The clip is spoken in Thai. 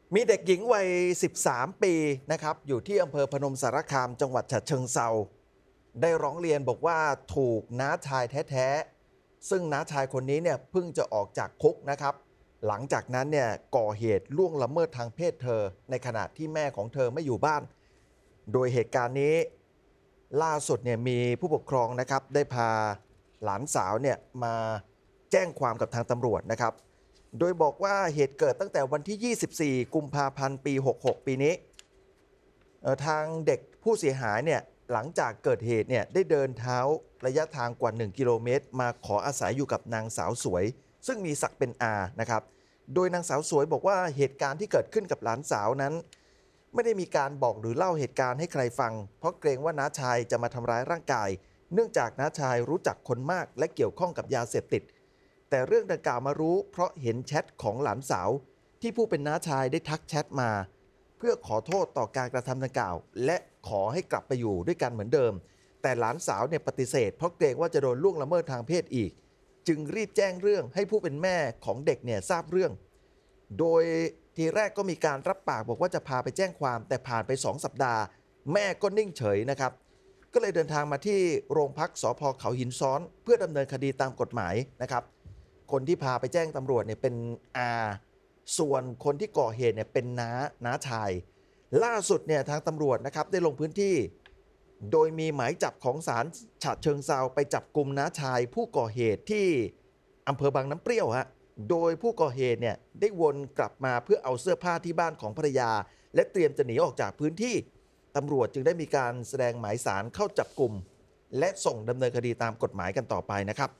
มีเด็กหญิงวัย 13 ปีนะครับอยู่ที่อำเภอพนมสารคามจังหวัดฉะเชิงเทราได้ร้องเรียนบอกว่าถูกน้าชายแท้ๆซึ่งน้าชายคนนี้เนี่ยเพิ่งจะออกจากคุกนะครับหลังจากนั้นเนี่ยก่อเหตุล่วงละเมิดทางเพศเธอในขณะที่แม่ของเธอไม่อยู่บ้านโดยเหตุการณ์นี้ล่าสุดเนี่ยมีผู้ปกครองนะครับได้พาหลานสาวเนี่ยมาแจ้งความกับทางตำรวจนะครับ โดยบอกว่าเหตุเกิดตั้งแต่วันที่ 24 กุมภาพันธ์ ปี 66 ปีนี้ทางเด็กผู้เสียหายเนี่ยหลังจากเกิดเหตุเนี่ยได้เดินเท้าระยะทางกว่า 1 กิโลเมตรมาขออาศัยอยู่กับนางสาวสวย ซึ่งมีศักดิ์เป็นอานะครับ โดยนางสาวสวยบอกว่าเหตุการณ์ที่เกิดขึ้นกับหลานสาวนั้น ไม่ได้มีการบอกหรือเล่าเหตุการณ์ให้ใครฟัง เพราะเกรงว่าน้าชายจะมาทำร้ายร่างกาย เนื่องจากน้าชายรู้จักคนมากและเกี่ยวข้องกับยาเสพติด แต่เรื่องดังกล่าวมารู้เพราะเห็นแชทของหลานสาวที่ผู้เป็นน้าชายได้ทักแชทมาเพื่อขอโทษต่อการกระทำดังกล่าวและขอให้กลับไปอยู่ด้วยกันเหมือนเดิมแต่หลานสาวเนี่ยปฏิเสธเพราะเกรงว่าจะโดนล่วงละเมิดทางเพศอีกจึงรีบแจ้งเรื่องให้ผู้เป็นแม่ของเด็กเนี่ยทราบเรื่องโดยทีแรกก็มีการรับปากบอกว่าจะพาไปแจ้งความแต่ผ่านไป2 สัปดาห์แม่ก็นิ่งเฉยนะครับก็เลยเดินทางมาที่โรงพักสภ.เขาหินซ้อนเพื่อดำเนินคดีตามกฎหมายนะครับ คนที่พาไปแจ้งตำรวจเนี่ยเป็นอาส่วนคนที่ก่อเหตุเนี่ยเป็นน้าชายล่าสุดเนี่ยทางตำรวจนะครับได้ลงพื้นที่โดยมีหมายจับของศาลฉะเชิงเทราไปจับกลุ่มน้าชายผู้ก่อเหตุที่อำเภอบางน้ำเปรี้ยวฮะโดยผู้ก่อเหตุเนี่ยได้วนกลับมาเพื่อเอาเสื้อผ้าที่บ้านของภรรยาและเตรียมจะหนีออกจากพื้นที่ตำรวจจึงได้มีการแสดงหมายสารเข้าจับกลุ่มและส่งดำเนินคดีตามกฎหมายกันต่อไปนะครับ